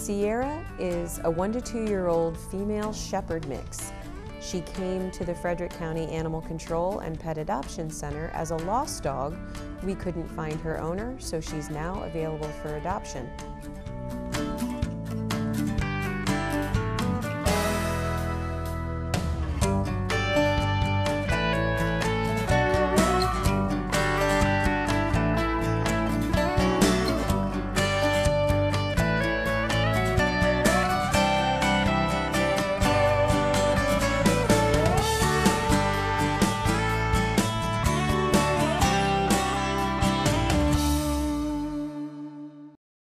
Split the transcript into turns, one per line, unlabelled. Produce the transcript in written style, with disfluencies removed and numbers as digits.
Sierra is a 1 to 2-year-old female shepherd mix. She came to the Frederick County Animal Control and Pet Adoption Center as a lost dog. We couldn't find her owner, so she's now available for adoption.